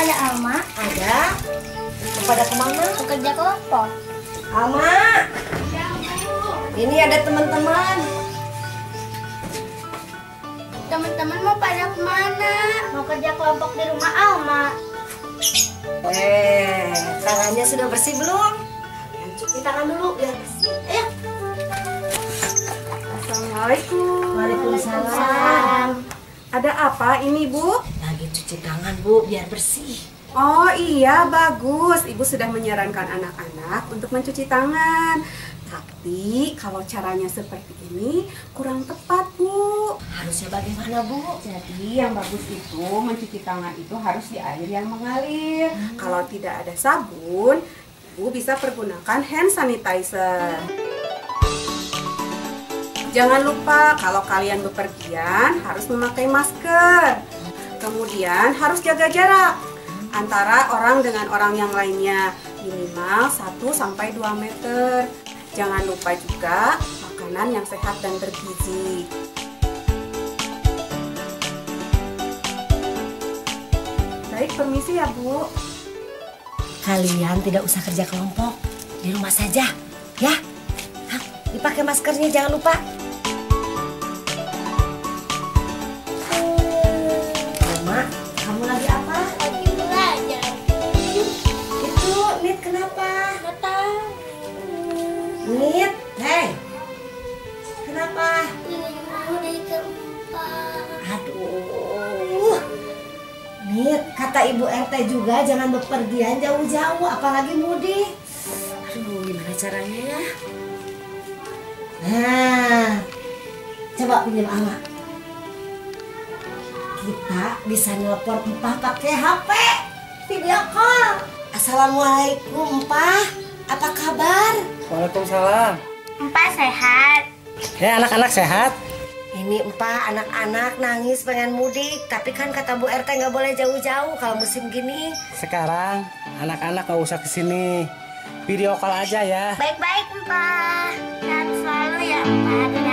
ada Alma? Ada. Pada kemana? Kerja kelompok. Alma. Ini ada teman-teman. Teman-teman mau pada kemana? Mau kerja kelompok di rumah Alma. Tangannya sudah bersih belum? Kalian cuci tangan dulu biar bersih. Ayo. Assalamualaikum. Waalaikumsalam. Ada apa ini, Bu? Lagi cuci tangan, Bu, biar bersih. Oh iya, bagus. Ibu sudah menyarankan anak-anak untuk mencuci tangan. Tapi kalau caranya seperti ini kurang tepat, Bu. Harusnya bagaimana, Bu? Jadi yang bagus itu mencuci tangan itu harus di air yang mengalir. Kalau tidak ada sabun, Ibu bisa pergunakan hand sanitizer. Jangan lupa kalau kalian bepergian harus memakai masker. Kemudian harus jaga jarak antara orang dengan orang yang lainnya, minimal 1-2 meter. Jangan lupa juga makanan yang sehat dan bergizi. Baik, permisi ya, Bu. Kalian tidak usah kerja kelompok, di rumah saja, ya. Hah, dipakai maskernya, jangan lupa. Mama, kamu lagi apa? Lagi belajar. Itu, Nit, kenapa? Nggak tahu. Nit, hei, kenapa? Ini mau di keempat. Aduh, Nit, kata Ibu RT juga jangan bepergian jauh-jauh, apalagi mudik. Aduh, gimana caranya ya? Nah, coba pinjam Ama. Kita bisa nelpon Empah pakai HP, video call. Assalamualaikum, Empah. Apa kabar? Waalaikumsalam. Empat sehat. Ya, anak-anak sehat? Ini Empah, anak-anak nangis pengen mudik. Tapi kan kata Bu RT nggak boleh jauh-jauh kalau musim gini. Sekarang anak-anak gak usah kesini. Video call aja ya. Baik-baik, Empat. Sehat selalu ya, Empat.